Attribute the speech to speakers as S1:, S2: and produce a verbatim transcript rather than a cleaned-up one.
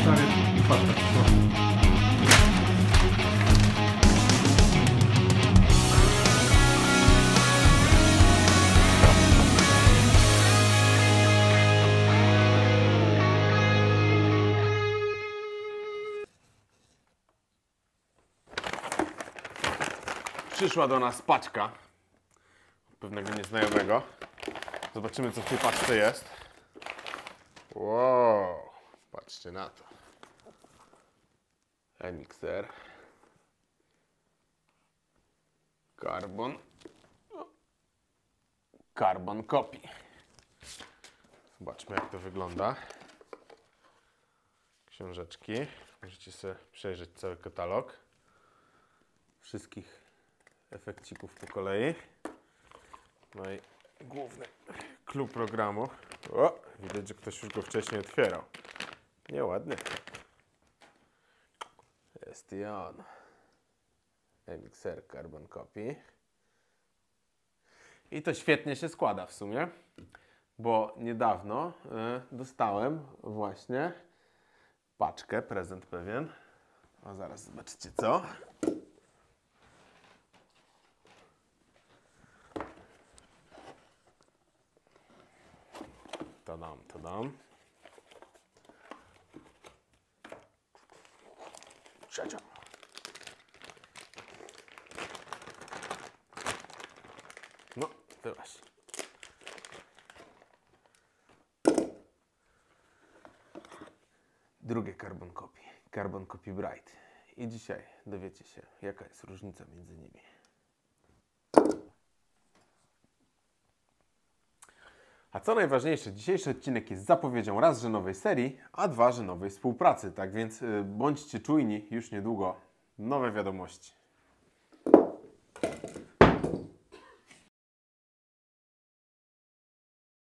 S1: stary i patrz. Przyszła do nas paczka pewnego nieznajomego. Zobaczymy, co w tej paczce jest. Wow, patrzcie na to. M X R. Carbon. Carbon copy. Zobaczmy, jak to wygląda. Książeczki. Możecie sobie przejrzeć cały katalog wszystkich efekcików po kolei. No i główny klucz programu. O, widać, że ktoś już go wcześniej otwierał. Nieładny. Jest i on. M X R Carbon Copy. I to świetnie się składa w sumie, bo niedawno y, dostałem właśnie paczkę, prezent pewien. A zaraz zobaczycie co. To dam, to dam. Trzecia. No, to właśnie. Drugie Carbon Copy. Carbon Copy Bright. I dzisiaj dowiecie się, jaka jest różnica między nimi. A co najważniejsze, dzisiejszy odcinek jest zapowiedzią raz, że nowej serii, a dwa, że nowej współpracy. Tak więc y, bądźcie czujni, już niedługo nowe wiadomości.